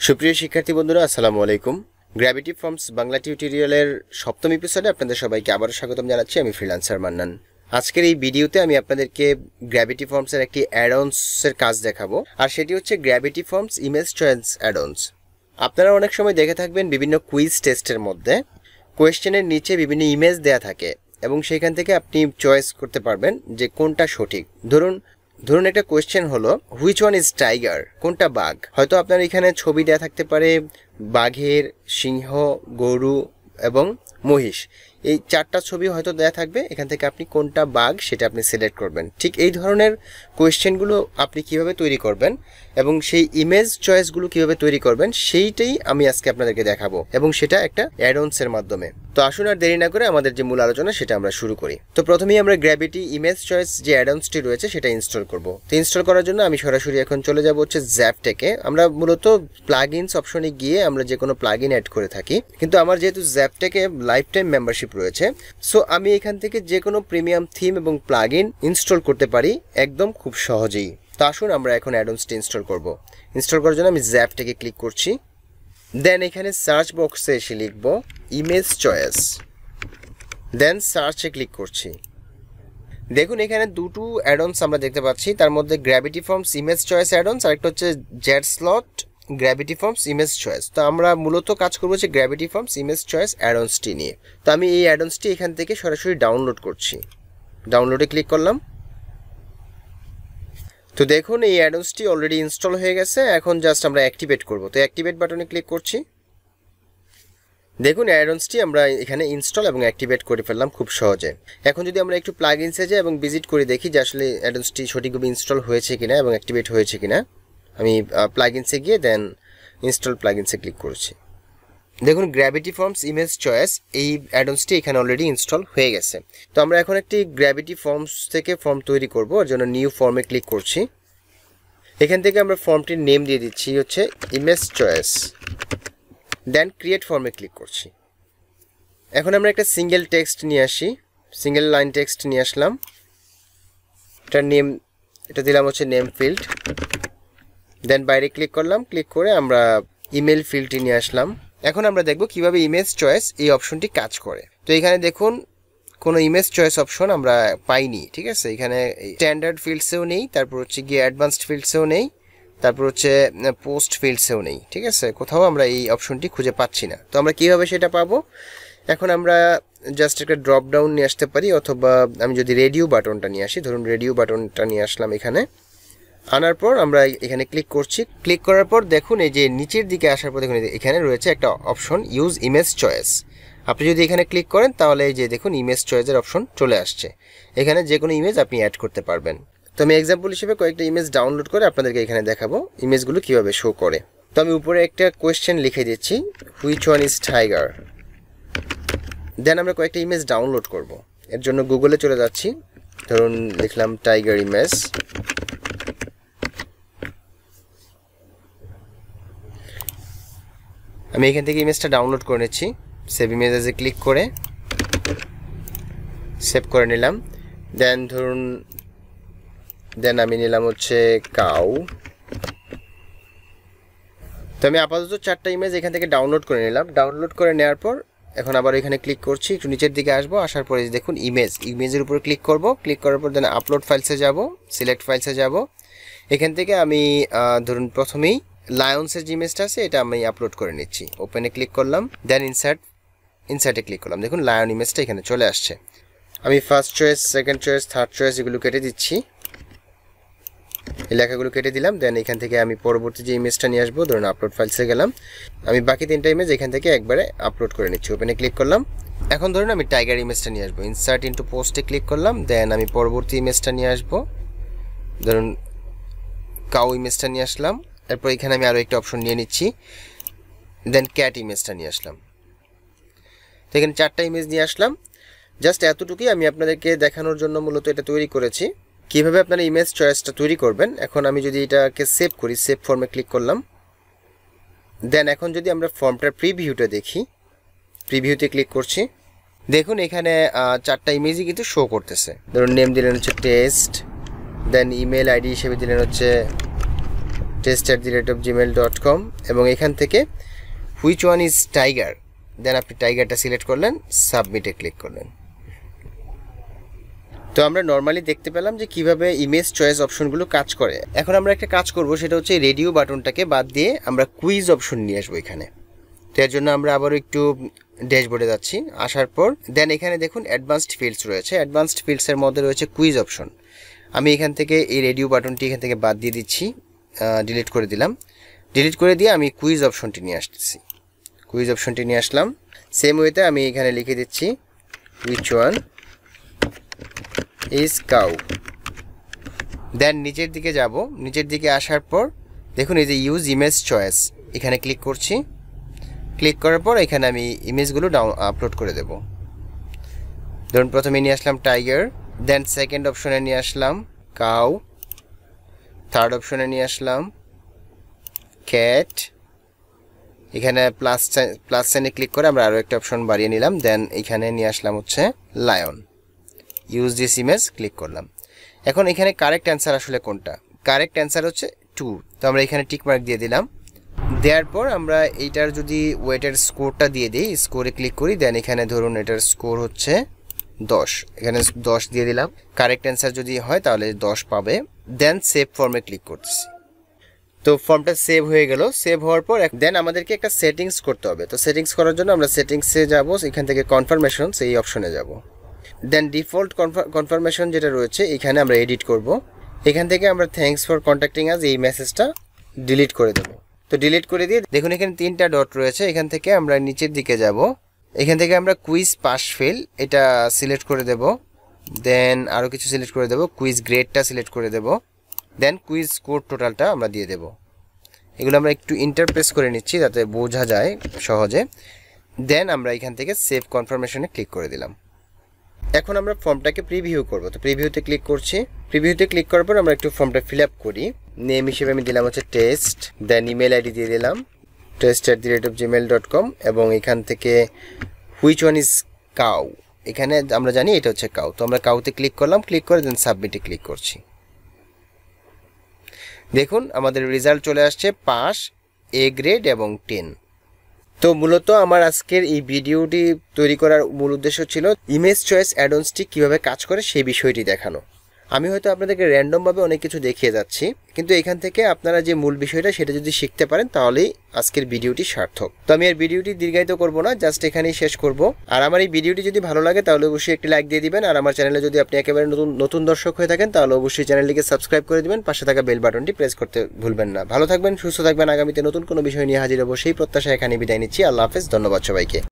সুপ্রিয় শিক্ষার্থী বন্ধুরা আসসালামু আলাইকুম। গ্র্যাভিটি ফর্মস বাংলা টিউটোরিয়ালের সপ্তম এপিসোডে আপনাদের সবাইকে আবারও স্বাগতম জানাচ্ছি। আমি ফ্রিল্যান্সার মান্নান। আজকের এই ভিডিওতে আমি আপনাদেরকে গ্র্যাভিটি ফর্মসের একটি অ্যাডন্সের কাজ দেখাবো, আর সেটি হচ্ছে gravity forms image choice addons. আপনারা অনেক সময় দেখে থাকবেন বিভিন্ন কুইজ টেস্টের মধ্যে কোয়েশ্চেনের নিচে বিভিন্ন ইমেজ দেয়া থাকে এবং সেখান থেকে আপনি চয়েস করতে পারবেন যে কোনটা সঠিক। ধরুন একটা কোয়েশ্চেন হলো হুইচ ওয়ান ইজ টাইগার, কোনটা বাঘ। হয়তো আপনার এখানে ছবি দেয়া থাকতে পারে বাঘের, সিংহ, গরু এবং মহিষ। এই চারটা ছবি হয়তো দেয়া থাকবে, এখান থেকে আপনি কোনটা বাঘ সেটা আপনি সিলেক্ট করবেন। ঠিক এই ধরনের কোয়েশ্চেনগুলো আপনি কিভাবে তৈরি করবেন এবং সেই ইমেজ চয়েসগুলো কিভাবে তৈরি করবেন সেইটাই আমি আজকে আপনাদেরকে দেখাবো, এবং সেটা একটা অ্যাডন্সের মাধ্যমে। তো আসুন আর দেরি না করে আমাদের যে মূল আলোচনা সেটা আমরা শুরু করি। তো প্রথমেই আমরা গ্র্যাভিটি ইমেজ চয়েস যে অ্যাডন্সটি রয়েছে সেটা ইনস্টল করব। তো ইনস্টল করার জন্য আমি সরাসরি এখন চলে যাব হচ্ছে জ্যাপটেকে। আমরা মূলত প্লাগইনস অপশনে গিয়ে আমরা যে কোনো প্লাগইন অ্যাড করে থাকি, কিন্তু আমার যেহেতু জ্যাপটেকে লাইফ টাইম মেম্বারশিপ রয়েছে, সো আমি এখান থেকে যে কোনো প্রিমিয়াম থিম এবং প্লাগইন ইনস্টল করতে পারি একদম খুব সহজেই। তো আসুন আমরা এখন অ্যাডন্সটি ইনস্টল করব। ইনস্টল করার জন্য আমি জ্যাপটেকে ক্লিক করছি। দেন এখানে সার্চ বক্সে এসে লিখব ইমেজ চয়েস, দেন সার্চে ক্লিক করছি। দেখুন এখানে দুটো অ্যাডন্স আমরা দেখতে পাচ্ছি, তার মধ্যে gravity forms image choice addons আর একটা হচ্ছে jet slot gravity forms image choice. তো আমরা মূলত কাজ করবো হচ্ছে গ্র্যাভিটি ফর্মস ইমেজ চয়েস অ্যাডন্সটি নিয়ে। তো আমি এই অ্যাডন্সটি এখান থেকে সরাসরি ডাউনলোড করছি। ডাউনলোডে ক্লিক করলাম। তো দেখুন এই অ্যাডন্সটি অলরেডি ইনস্টল হয়ে গেছে। এখন জাস্ট আমরা অ্যাক্টিভেট করব। তো অ্যাক্টিভেট বাটনে ক্লিক করছি। দেখুন অ্যাডন্সটি আমরা এখানে ইনস্টল এবং অ্যাক্টিভেট করে ফেললাম খুব সহজে। এখন যদি আমরা একটু প্লাগইনসে যাই এবং ভিজিট করে দেখি যে আসলে অ্যাডন্সটি সঠিকভাবে ইনস্টল হয়েছে কিনা এবং অ্যাক্টিভেট হয়েছে কিনা, আমি প্লাগইনসে গিয়ে দেন ইনস্টল প্লাগইনসে ক্লিক করছি। দেখুন গ্র্যাভিটি ফর্মস ইমেজ চয়েস এই অ্যাডন্সটি এখানে অলরেডি ইনস্টল হয়ে গেছে। তো আমরা এখন একটি গ্র্যাভিটি ফর্মস থেকে ফর্ম তৈরি করব, ওর জন্য নিউ ফর্মে ক্লিক করছি। এখান থেকে আমরা ফর্মটির নেম দিয়ে দিচ্ছি হচ্ছে ইমেজ চয়েস, দেন ক্রিয়েট ফর্মে ক্লিক করছি। এখন আমরা একটা সিঙ্গেল টেক্সট নিয়ে আসি, সিঙ্গেল লাইন টেক্সট নিয়ে আসলাম। এটার নেম এটা দিলাম হচ্ছে নেম ফিল্ড, দেন বাইরে ক্লিক করলাম। ক্লিক করে আমরা ইমেল ফিল্ডটি নিয়ে আসলাম। এখন আমরা দেখব কিভাবে ইমেজ চয়েস এই অপশনটি কাজ করে। তো এখানে দেখুন কোনো ইমেজ চয়েস অপশন আমরা পাইনি, ঠিক আছে। এখানে স্ট্যান্ডার্ড ফিল্ডসেও নেই, তারপর হচ্ছে গিয়ে অ্যাডভান্সড ফিল্ডসেও নেই, তারপর হচ্ছে পোস্ট ফিল্ডসেও নেই, ঠিক আছে। কোথাও আমরা এই অপশনটি খুঁজে পাচ্ছি না। তো আমরা কিভাবে সেটা পাবো, এখন আমরা জাস্ট একটা ড্রপ ডাউন নিয়ে আসতে পারি, অথবা আমি যদি রেডিও বাটনটা নিয়ে আসি, ধরুন রেডিও বাটনটা নিয়ে আসলাম। এখানে আনার পর আমরা এখানে ক্লিক করছি। ক্লিক করার পর দেখুন এই যে নিচের দিকে আসার পর দেখুন এখানে রয়েছে একটা অপশন ইউজ ইমেজ চয়েস। আপনি যদি এখানে ক্লিক করেন তাহলে এই যে দেখুন ইমেজ চয়েসের অপশন চলে আসছে। এখানে যে কোনো ইমেজ আপনি অ্যাড করতে পারবেন। তো আমি এক্সাম্পল হিসেবে কয়েকটা ইমেজ ডাউনলোড করে আপনাদেরকে এখানে দেখাবো ইমেজগুলো কিভাবে শো করে। তো আমি উপরে একটা কোয়েশ্চেন লিখে দিচ্ছি which one is tiger. Then আমরা কয়েকটা ইমেজ ডাউনলোড করব। এর জন্য গুগলে চলে যাচ্ছি, ধরুন লিখলাম টাইগার ইমেজ। আমি এখান থেকে ইমেজটা ডাউনলোড করে নিচ্ছি। সেভ ইমেজে ক্লিক করে সেভ করে নিলাম। দেন আমি নিলাম হচ্ছে কাউ। তো আমি আপাতত চারটা ইমেজ এখান থেকে ডাউনলোড করে নিলাম। ডাউনলোড করে নেওয়ার পর এখন আবার এখানে ক্লিক করছি, একটু নিচের দিকে আসবো। আসার পরে দেখুন ইমেজের উপরে ক্লিক করব। ক্লিক করার পর দেন আপলোড ফাইলসে যাব, সিলেক্ট ফাইলসে যাব। এখান থেকে আমি ধরুন প্রথমেই লায়ন্সের যে ইমেজটা আছে এটা আমি আপলোড করে নিচ্ছি। ওপেনে ক্লিক করলাম, দেন ইনসার্টে ক্লিক করলাম। দেখুন লায়ন ইমেজটা এখানে চলে আসছে। আমি first choice, second choice, third choice এগুলো কেটে দিচ্ছি, এই লেখাগুলো কেটে দিলাম। দেন এখান থেকে আমি পরবর্তী যে ইমেজটা নিয়ে আসবো, ধরুন আপলোড ফাইলসে গেলাম। আমি বাকি তিনটা ইমেজ এখান থেকে একবারে আপলোড করে নিচ্ছি। ওপেনে ক্লিক করলাম। এখন ধরুন আমি টাইগার ইমেজটা নিয়ে আসবো, ইনসার্ট ইনটু পোস্টে ক্লিক করলাম। দেন আমি পরবর্তী ইমেজটা নিয়ে আসবো, ধরুন কাউ ইমেজটা নিয়ে আসলাম। এরপর এখানে আমি আরও একটা অপশন নিয়ে নিচ্ছি, দেন ক্যাট ইমেজটা নিয়ে আসলাম। তো এখানে চারটা ইমেজ নিয়ে আসলাম। জাস্ট এতটুকুই আমি আপনাদেরকে দেখানোর জন্য মূলত এটা তৈরি করেছি, কীভাবে আপনারা ইমেজ চয়েসটা তৈরি করবেন। এখন আমি যদি এটাকে সেভ করি, সেভ ফর্মে ক্লিক করলাম। দেন এখন যদি আমরা ফর্মটার প্রিভিউটা দেখি, প্রিভিউতে ক্লিক করছি। দেখুন এখানে চারটা ইমেজই কিন্তু শো করতেছে। ধরুন নেম দিলেন হচ্ছে টেস্ট, দেন ইমেল আইডি হিসেবে দিলেন হচ্ছে test@gmail.com এবং এখান থেকে which one is tiger, then আপনি টাইগারটা সিলেক্ট করলেন, সাবমিটে ক্লিক করলেন। তো আমরা নর্মালি দেখতে পেলাম যে কিভাবে ইমেজ চয়েস অপশনগুলো কাজ করে। এখন আমরা একটা কাজ করব, সেটা হচ্ছে রেডিও বাটনটাকে বাদ দিয়ে আমরা কুইজ অপশন নিয়ে আসবো এখানে। তো এর জন্য আমরা আবারও একটু ড্যাশবোর্ডে যাচ্ছি, আসার পর দেন এখানে দেখুন অ্যাডভান্সড ফিল্ডস রয়েছে। অ্যাডভান্সড ফিল্ডসের মধ্যে রয়েছে কুইজ অপশন। আমি এখান থেকে এই রেডিও বাটনটি এখান থেকে বাদ দিয়ে দিচ্ছি, ডিলিট করে দিলাম। ডিলিট করে দিয়ে আমি কুইজ অপশনটি নিয়ে আসতেছি। কুইজ অপশনটি নিয়ে আসলাম। সেম ওয়েতে আমি এখানে লিখে দিচ্ছি which one is cow. Then নিচের দিকে যাব, নিচের দিকে আসার পর দেখুন এই যে ইউজ ইমেজ চয়েস, এখানে ক্লিক করছি। ক্লিক করার পর এখানে আমি ইমেজগুলো আপলোড করে দেব। ধরুন প্রথমে নিয়ে আসলাম টাইগার, দেন সেকেন্ড অপশনে নিয়ে আসলাম কাউ, থার্ড অপশনে নিয়ে আসলাম ক্যাট। এখানে প্লাস সাইনে ক্লিক করে আমরা আরও একটা অপশন বাড়িয়ে নিলাম। দেন এখানে নিয়ে আসলাম হচ্ছে lion. Use this image click করলাম। এখন এখানে কারেক্ট অ্যান্সার আসলে কোনটা? কারেক্ট অ্যান্সার হচ্ছে 2। তো আমরা এখানে টিক মার্ক দিয়ে দিলাম। দেওয়ার পর আমরা এইটার যদি ওয়েটের স্কোরটা দিয়ে দিই, স্কোরে ক্লিক করি, দেন এখানে ধরুন এটার স্কোর হচ্ছে 10, এখানে 10 দিয়ে দিলাম। কারেক্ট অ্যান্সার যদি হয় তাহলে 10 পাবে। দেন সেভ ফর্মে ক্লিক করতেছি। তো ফর্মটা সেভ হয়ে গেল। সেভ হওয়ার পর দেন আমাদেরকে একটা সেটিংস করতে হবে। তো সেটিংস করার জন্য আমরা সেটিংসে যাব, এখান থেকে কনফার্মেশনস এই অপশনে যাব। দেন ডিফল্ট কনফার্মেশন যেটা রয়েছে এখানে আমরা এডিট করব। এখান থেকে আমরা থ্যাঙ্কস ফর কন্ট্যাক্টিং আস এই মেসেজটা ডিলিট করে দেব। তো ডিলিট করে দিয়ে দেখুন এখানে 3টা ডট রয়েছে, এখান থেকে আমরা নিচের দিকে যাব। এখান থেকে আমরা কুইজ পাস ফেল এটা সিলেক্ট করে দেব। দেন আরও কিছু সিলেক্ট করে দেব, কুইজ গ্রেডটা সিলেক্ট করে দেব। দেন কুইজ স্কোর টোটালটা আমরা দিয়ে দেব। এগুলো আমরা একটু ইন্টারপ্রেস করে নিচ্ছি যাতে বোঝা যায় সহজে। দেন আমরা এখান থেকে সেভ কনফার্মেশনে ক্লিক করে দিলাম। এখন আমরা ফর্মটাকে প্রিভিউ করব। তো প্রিভিউতে ক্লিক করছি। প্রিভিউতে ক্লিক করার পর আমরা একটু ফর্মটা ফিল আপ করি। নেম হিসেবে আমি দিলাম হচ্ছে টেস্ট, দেন ইমেল আইডি দিয়ে দিলাম test@gmail.com এবং এখান থেকে হুইচ ওয়ান ইজ কাউ, এখানে আমরা জানি এটা হচ্ছে কাউ। তো আমরা কাউতে ক্লিক করলাম, ক্লিক করে দেন সাবমিটে ক্লিক করছি। দেখুন আমাদের রেজাল্ট চলে আসছে পাস, এ গ্রেড এবং 10। তো মূলত আমার আজকের এই ভিডিওটি তৈরি করার মূল উদ্দেশ্য ছিল ইমেজ চয়েস অ্যাডন্সটি কীভাবে কাজ করে সেই বিষয়টি দেখানো। আমি হয়তো আপনাদেরকে র্যান্ডমভাবে অনেক কিছু দেখিয়ে যাচ্ছি, কিন্তু এখান থেকে আপনারা যে মূল বিষয়টা সেটা যদি শিখতে পারেন তাহলেই আজকের ভিডিওটি সার্থক। তো আমি আর ভিডিওটি দীর্ঘায়িত করব না, জাস্ট এখানেই শেষ করব। আর আমার এই ভিডিওটি যদি ভালো লাগে তাহলে অবশ্যই একটি লাইক দিয়ে দিবেন। আর আমার চ্যানেলে যদি আপনি একেবারে নতুন দর্শক হয়ে থাকেন তাহলে অবশ্যই চ্যানেলটিকে সাবস্ক্রাইব করে দিবেন, পাশে থাকা বেল বাটনটি প্রেস করতে ভুলবেন না। ভালো থাকবেন, সুস্থ থাকবেন। আগামীতে নতুন কোনো বিষয় নিয়ে হাজির হব সেই প্রত্যাশায় এখানে বিদায় নিচ্ছি। আল্লাহ হাফেজ, ধন্যবাদ সবাইকে।